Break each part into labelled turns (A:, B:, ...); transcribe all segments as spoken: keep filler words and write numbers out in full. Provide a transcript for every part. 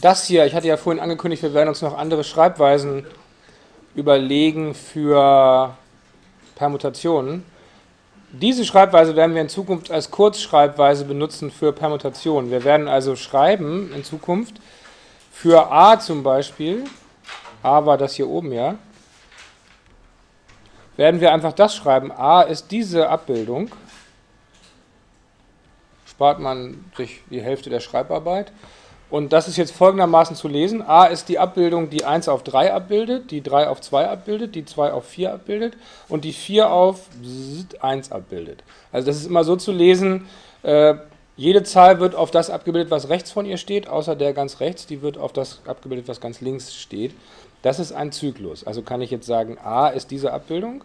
A: das hier, ich hatte ja vorhin angekündigt, wir werden uns noch andere Schreibweisen überlegen für Permutationen. Diese Schreibweise werden wir in Zukunft als Kurzschreibweise benutzen für Permutationen. Wir werden also schreiben in Zukunft für a zum Beispiel, a war das hier oben, ja, werden wir einfach das schreiben. A ist diese Abbildung, spart man sich die Hälfte der Schreibarbeit. Und das ist jetzt folgendermaßen zu lesen. A ist die Abbildung, die eins auf drei abbildet, die drei auf zwei abbildet, die zwei auf vier abbildet und die vier auf eins abbildet. Also das ist immer so zu lesen, äh, jede Zahl wird auf das abgebildet, was rechts von ihr steht, außer der ganz rechts, die wird auf das abgebildet, was ganz links steht. Das ist ein Zyklus. Also kann ich jetzt sagen, A ist diese Abbildung.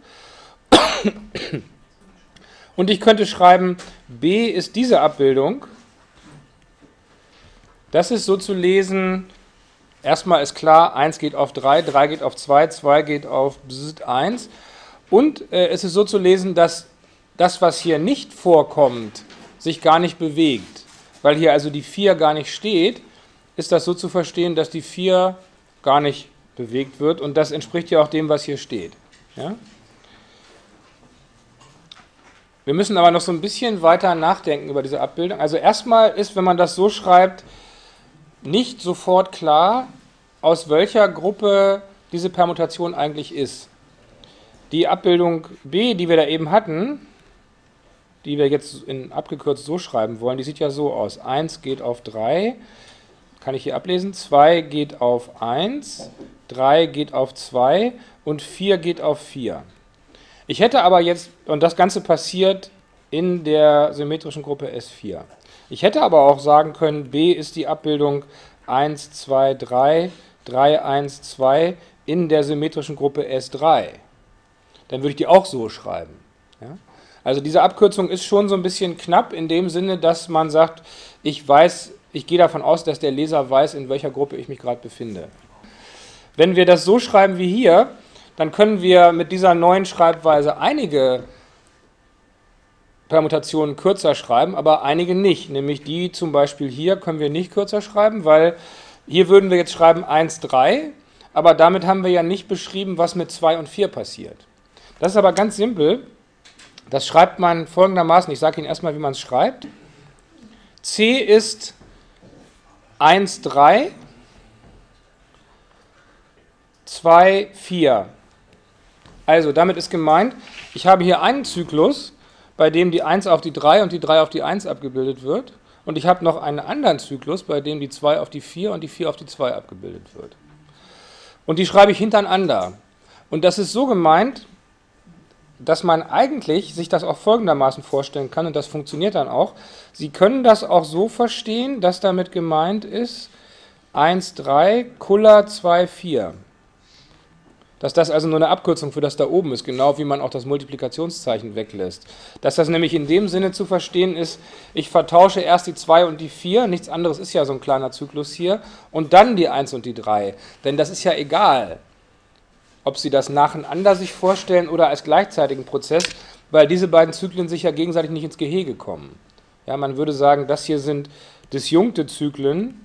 A: Und ich könnte schreiben, B ist diese Abbildung. Das ist so zu lesen, erstmal ist klar, eins geht auf drei, drei geht auf zwei, zwei geht auf eins. Und äh, es ist so zu lesen, dass das, was hier nicht vorkommt, sich gar nicht bewegt. Weil hier also die vier gar nicht steht, ist das so zu verstehen, dass die vier gar nicht bewegt wird. Und das entspricht ja auch dem, was hier steht. Ja? Wir müssen aber noch so ein bisschen weiter nachdenken über diese Abbildung. Also erstmal ist, wenn man das so schreibt, nicht sofort klar, aus welcher Gruppe diese Permutation eigentlich ist. Die Abbildung B, die wir da eben hatten, die wir jetzt in abgekürzt so schreiben wollen, die sieht ja so aus. eins geht auf drei, kann ich hier ablesen, zwei geht auf eins, drei geht auf zwei und vier geht auf vier. Ich hätte aber jetzt, und das Ganze passiert in der symmetrischen Gruppe S vier. Ich hätte aber auch sagen können, B ist die Abbildung eins, zwei, drei, drei, eins, zwei in der symmetrischen Gruppe S drei. Dann würde ich die auch so schreiben. Ja? Also diese Abkürzung ist schon so ein bisschen knapp in dem Sinne, dass man sagt, ich weiß, ich gehe davon aus, dass der Leser weiß, in welcher Gruppe ich mich gerade befinde. Wenn wir das so schreiben wie hier, dann können wir mit dieser neuen Schreibweise einige Permutationen kürzer schreiben, aber einige nicht. Nämlich die zum Beispiel hier können wir nicht kürzer schreiben, weil hier würden wir jetzt schreiben eins, drei, aber damit haben wir ja nicht beschrieben, was mit zwei und vier passiert. Das ist aber ganz simpel. Das schreibt man folgendermaßen, ich sage Ihnen erstmal, wie man es schreibt. C ist eins, drei, zwei, vier. Also damit ist gemeint, ich habe hier einen Zyklus, bei dem die eins auf die drei und die drei auf die eins abgebildet wird. Und ich habe noch einen anderen Zyklus, bei dem die zwei auf die vier und die vier auf die zwei abgebildet wird. Und die schreibe ich hintereinander. Und das ist so gemeint, dass man eigentlich sich das auch folgendermaßen vorstellen kann, und das funktioniert dann auch. Sie können das auch so verstehen, dass damit gemeint ist eins, drei, Kuller zwei, vier. Dass das also nur eine Abkürzung für das da oben ist, genau wie man auch das Multiplikationszeichen weglässt. Dass das nämlich in dem Sinne zu verstehen ist, ich vertausche erst die zwei und die vier, nichts anderes ist ja so ein kleiner Zyklus hier, und dann die eins und die drei. Denn das ist ja egal, ob Sie das nacheinander sich vorstellen oder als gleichzeitigen Prozess, weil diese beiden Zyklen sich ja gegenseitig nicht ins Gehege kommen. Ja, man würde sagen, das hier sind disjunkte Zyklen,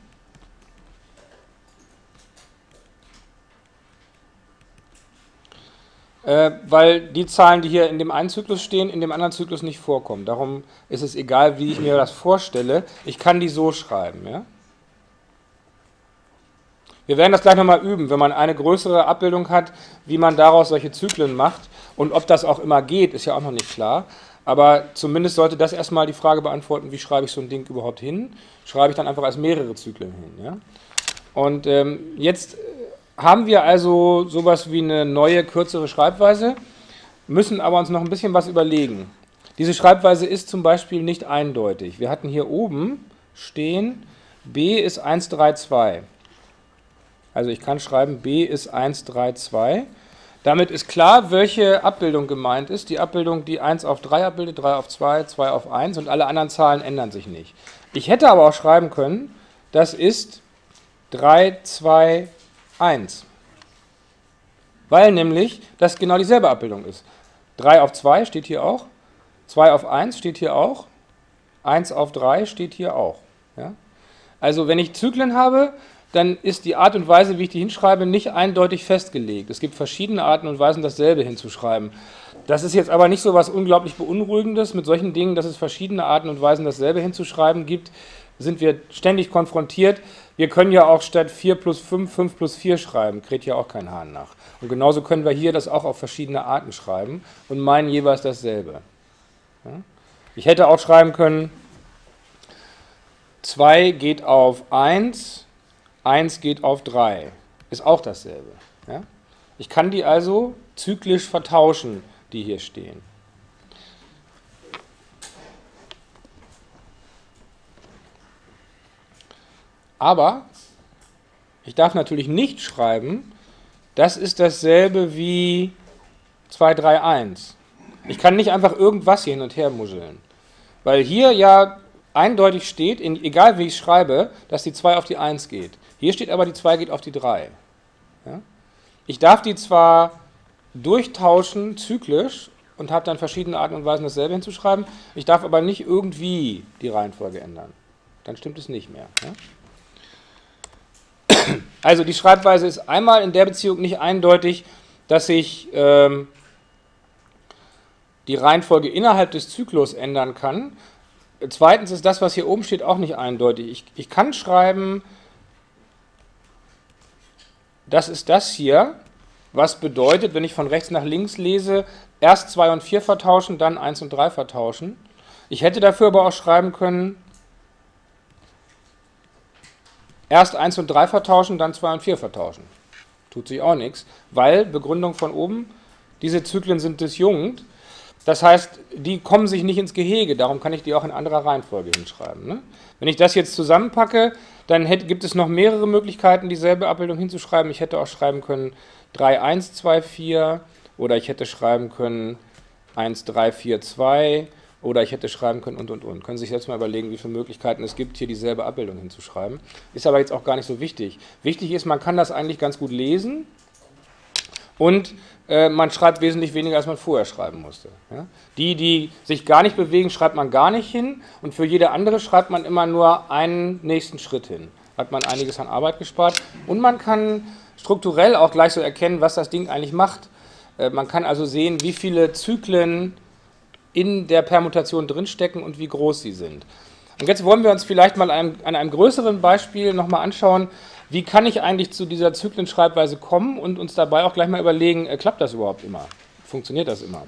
A: äh, weil die Zahlen, die hier in dem einen Zyklus stehen, in dem anderen Zyklus nicht vorkommen. Darum ist es egal, wie ich mir das vorstelle. Ich kann die so schreiben. Ja? Wir werden das gleich nochmal üben, wenn man eine größere Abbildung hat, wie man daraus solche Zyklen macht. Und ob das auch immer geht, ist ja auch noch nicht klar. Aber zumindest sollte das erstmal die Frage beantworten, wie schreibe ich so ein Ding überhaupt hin? Schreibe ich dann einfach als mehrere Zyklen hin. Ja? Und ähm, jetzt haben wir also sowas wie eine neue, kürzere Schreibweise, müssen aber uns noch ein bisschen was überlegen. Diese Schreibweise ist zum Beispiel nicht eindeutig. Wir hatten hier oben stehen, B ist eins, drei, zwei. Also ich kann schreiben, B ist eins, drei, zwei. Damit ist klar, welche Abbildung gemeint ist. Die Abbildung, die eins auf drei abbildet, drei auf zwei, zwei auf eins und alle anderen Zahlen ändern sich nicht. Ich hätte aber auch schreiben können, das ist drei, zwei, eins. Weil nämlich das genau dieselbe Abbildung ist. drei auf zwei steht hier auch, zwei auf eins steht hier auch, eins auf drei steht hier auch. Ja? Also wenn ich Zyklen habe, dann ist die Art und Weise, wie ich die hinschreibe, nicht eindeutig festgelegt. Es gibt verschiedene Arten und Weisen, dasselbe hinzuschreiben. Das ist jetzt aber nicht so was unglaublich Beunruhigendes. Mit solchen Dingen, dass es verschiedene Arten und Weisen, dasselbe hinzuschreiben gibt, sind wir ständig konfrontiert. Wir können ja auch statt vier plus fünf, fünf plus vier schreiben, kräht ja auch kein Hahn nach. Und genauso können wir hier das auch auf verschiedene Arten schreiben und meinen jeweils dasselbe. Ja? Ich hätte auch schreiben können, zwei geht auf eins, eins geht auf drei. Ist auch dasselbe. Ja? Ich kann die also zyklisch vertauschen, die hier stehen. Aber ich darf natürlich nicht schreiben, das ist dasselbe wie zwei, drei, eins. Ich kann nicht einfach irgendwas hier hin und her muscheln. Weil hier ja eindeutig steht, in, egal wie ich schreibe, dass die zwei auf die eins geht. Hier steht aber, die zwei geht auf die drei. Ja? Ich darf die zwar durchtauschen, zyklisch, und habe dann verschiedene Arten und Weisen, dasselbe hinzuschreiben. Ich darf aber nicht irgendwie die Reihenfolge ändern. Dann stimmt es nicht mehr. Ja? Also die Schreibweise ist einmal in der Beziehung nicht eindeutig, dass ich ähm, die Reihenfolge innerhalb des Zyklus ändern kann. Zweitens ist das, was hier oben steht, auch nicht eindeutig. Ich, ich kann schreiben, das ist das hier, was bedeutet, wenn ich von rechts nach links lese, erst zwei und vier vertauschen, dann eins und drei vertauschen. Ich hätte dafür aber auch schreiben können, erst eins und drei vertauschen, dann zwei und vier vertauschen. Tut sich auch nichts, weil, Begründung von oben, diese Zyklen sind disjunkt. Das heißt, die kommen sich nicht ins Gehege, darum kann ich die auch in anderer Reihenfolge hinschreiben. Ne? Wenn ich das jetzt zusammenpacke, dann hätte, gibt es noch mehrere Möglichkeiten, dieselbe Abbildung hinzuschreiben. Ich hätte auch schreiben können drei, eins, zwei, vier oder ich hätte schreiben können eins, drei, vier, zwei oder ich hätte schreiben können und, und, und. Können Sie sich jetzt mal überlegen, wie viele Möglichkeiten es gibt, hier dieselbe Abbildung hinzuschreiben. Ist aber jetzt auch gar nicht so wichtig. Wichtig ist, man kann das eigentlich ganz gut lesen und äh, man schreibt wesentlich weniger, als man vorher schreiben musste. Ja? Die, die sich gar nicht bewegen, schreibt man gar nicht hin und für jede andere schreibt man immer nur einen nächsten Schritt hin. Hat man einiges an Arbeit gespart und man kann strukturell auch gleich so erkennen, was das Ding eigentlich macht. Äh, man kann also sehen, wie viele Zyklen in der Permutation drinstecken und wie groß sie sind. Und jetzt wollen wir uns vielleicht mal einem, an einem größeren Beispiel nochmal anschauen, wie kann ich eigentlich zu dieser Zyklenschreibweise kommen und uns dabei auch gleich mal überlegen, äh, klappt das überhaupt immer? Funktioniert das immer?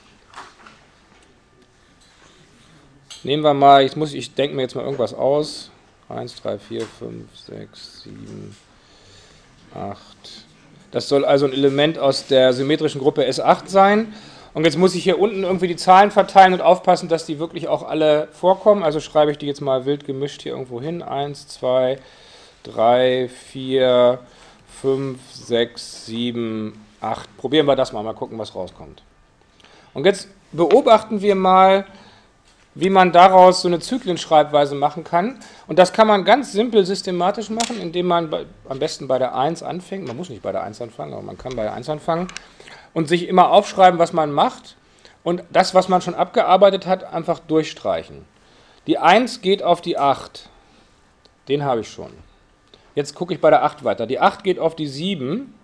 A: Nehmen wir mal, ich, muss, ich denke mir jetzt mal irgendwas aus. eins, drei, vier, fünf, sechs, sieben, acht. Das soll also ein Element aus der symmetrischen Gruppe S acht sein. Und jetzt muss ich hier unten irgendwie die Zahlen verteilen und aufpassen, dass die wirklich auch alle vorkommen. Also schreibe ich die jetzt mal wild gemischt hier irgendwo hin. eins, zwei, drei, vier, fünf, sechs, sieben, acht. Probieren wir das mal, mal gucken, was rauskommt. Und jetzt beobachten wir mal, wie man daraus so eine Zyklenschreibweise machen kann. Und das kann man ganz simpel systematisch machen, indem man bei, am besten bei der eins anfängt. Man muss nicht bei der eins anfangen, aber man kann bei der eins anfangen. Und sich immer aufschreiben, was man macht und das, was man schon abgearbeitet hat, einfach durchstreichen. Die eins geht auf die acht, den habe ich schon. Jetzt gucke ich bei der acht weiter. Die acht geht auf die sieben,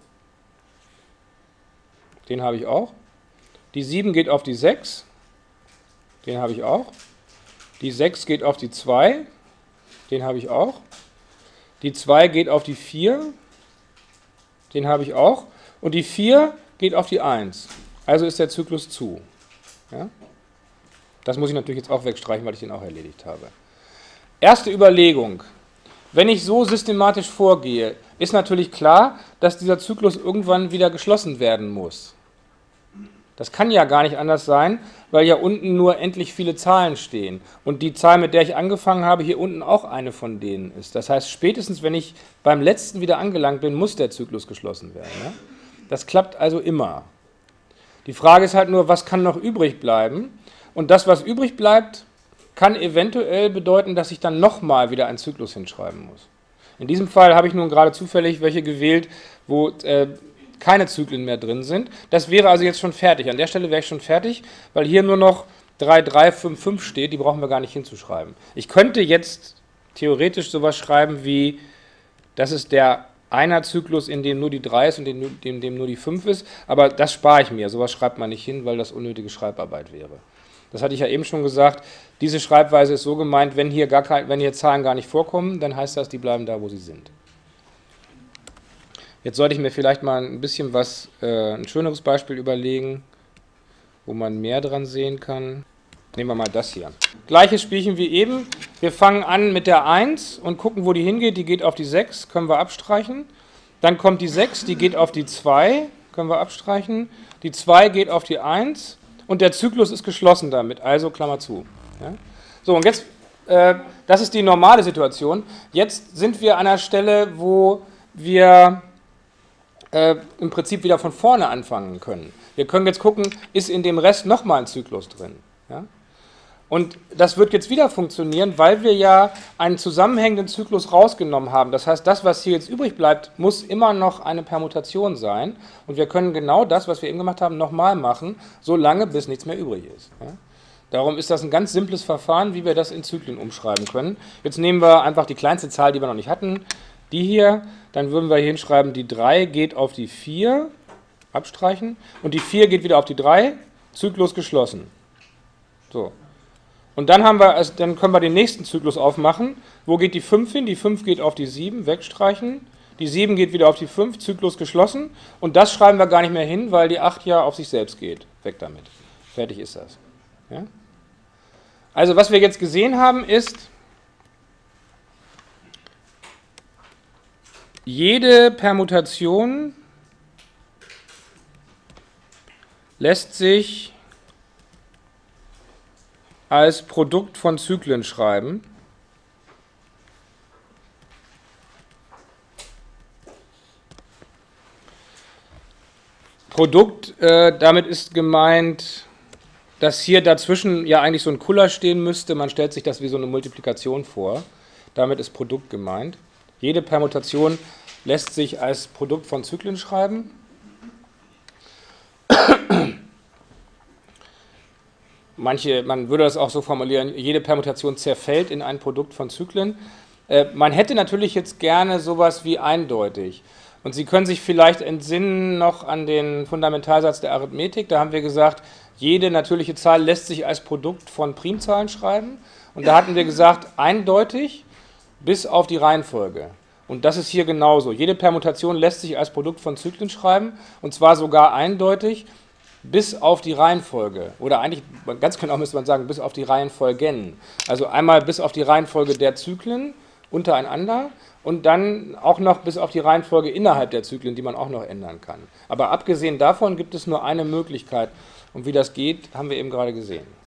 A: den habe ich auch. Die sieben geht auf die sechs, den habe ich auch. Die sechs geht auf die zwei, den habe ich auch. Die zwei geht auf die vier, den habe ich auch. Und die vier geht auf die eins. Also ist der Zyklus zu. Ja? Das muss ich natürlich jetzt auch wegstreichen, weil ich den auch erledigt habe. Erste Überlegung. Wenn ich so systematisch vorgehe, ist natürlich klar, dass dieser Zyklus irgendwann wieder geschlossen werden muss. Das kann ja gar nicht anders sein, weil ja unten nur endlich viele Zahlen stehen. Und die Zahl, mit der ich angefangen habe, hier unten auch eine von denen ist. Das heißt, spätestens, wenn ich beim letzten wieder angelangt bin, muss der Zyklus geschlossen werden. Ja? Das klappt also immer. Die Frage ist halt nur, was kann noch übrig bleiben? Und das, was übrig bleibt, kann eventuell bedeuten, dass ich dann nochmal wieder einen Zyklus hinschreiben muss. In diesem Fall habe ich nun gerade zufällig welche gewählt, wo äh, keine Zyklen mehr drin sind. Das wäre also jetzt schon fertig. An der Stelle wäre ich schon fertig, weil hier nur noch drei, drei, fünf, fünf steht, die brauchen wir gar nicht hinzuschreiben. Ich könnte jetzt theoretisch sowas schreiben wie Das ist der Einer-Zyklus, in dem nur die drei ist und in dem, dem nur die fünf ist. Aber das spare ich mir. Sowas schreibt man nicht hin, weil das unnötige Schreibarbeit wäre. Das hatte ich ja eben schon gesagt. Diese Schreibweise ist so gemeint, wenn hier, gar kein, wenn hier Zahlen gar nicht vorkommen, dann heißt das, die bleiben da, wo sie sind. Jetzt sollte ich mir vielleicht mal ein bisschen was, äh, ein schöneres Beispiel überlegen, wo man mehr dran sehen kann. Nehmen wir mal das hier. Gleiches Spielchen wie eben. Wir fangen an mit der eins und gucken, wo die hingeht. Die geht auf die sechs, können wir abstreichen. Dann kommt die sechs, die geht auf die zwei, können wir abstreichen. Die zwei geht auf die eins und der Zyklus ist geschlossen damit, also Klammer zu. Ja? So, und jetzt, äh, das ist die normale Situation. Jetzt sind wir an einer Stelle, wo wir äh, im Prinzip wieder von vorne anfangen können. Wir können jetzt gucken, ist in dem Rest nochmal ein Zyklus drin. Ja? Und das wird jetzt wieder funktionieren, weil wir ja einen zusammenhängenden Zyklus rausgenommen haben. Das heißt, das, was hier jetzt übrig bleibt, muss immer noch eine Permutation sein. Und wir können genau das, was wir eben gemacht haben, nochmal machen, so lange, bis nichts mehr übrig ist. Ja? Darum ist das ein ganz simples Verfahren, wie wir das in Zyklen umschreiben können. Jetzt nehmen wir einfach die kleinste Zahl, die wir noch nicht hatten, die hier. Dann würden wir hier hinschreiben, die drei geht auf die vier, abstreichen. Und die vier geht wieder auf die drei, Zyklus geschlossen. So. Und dann, haben wir, also dann können wir den nächsten Zyklus aufmachen. Wo geht die fünf hin? Die fünf geht auf die sieben, wegstreichen. Die sieben geht wieder auf die fünf, Zyklus geschlossen. Und das schreiben wir gar nicht mehr hin, weil die acht ja auf sich selbst geht. Weg damit. Fertig ist das. Ja? Also was wir jetzt gesehen haben ist, jede Permutation lässt sich als Produkt von Zyklen schreiben. Produkt, äh, damit ist gemeint, dass hier dazwischen ja eigentlich so ein Kuller stehen müsste. Man stellt sich das wie so eine Multiplikation vor. Damit ist Produkt gemeint. Jede Permutation lässt sich als Produkt von Zyklen schreiben. Manche, man würde das auch so formulieren, jede Permutation zerfällt in ein Produkt von Zyklen. Äh, man hätte natürlich jetzt gerne sowas wie eindeutig. Und Sie können sich vielleicht entsinnen noch an den Fundamentalsatz der Arithmetik. Da haben wir gesagt, jede natürliche Zahl lässt sich als Produkt von Primzahlen schreiben. Und da hatten wir gesagt, eindeutig bis auf die Reihenfolge. Und das ist hier genauso. Jede Permutation lässt sich als Produkt von Zyklen schreiben. Und zwar sogar eindeutig bis auf die Reihenfolge, oder eigentlich ganz genau müsste man sagen, bis auf die Reihenfolgen. Also einmal bis auf die Reihenfolge der Zyklen untereinander und dann auch noch bis auf die Reihenfolge innerhalb der Zyklen, die man auch noch ändern kann. Aber abgesehen davon gibt es nur eine Möglichkeit. Und wie das geht, haben wir eben gerade gesehen.